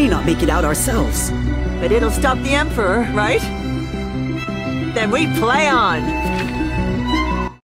may not make it out ourselves. But it'll stop the Emperor, right? Then we play on!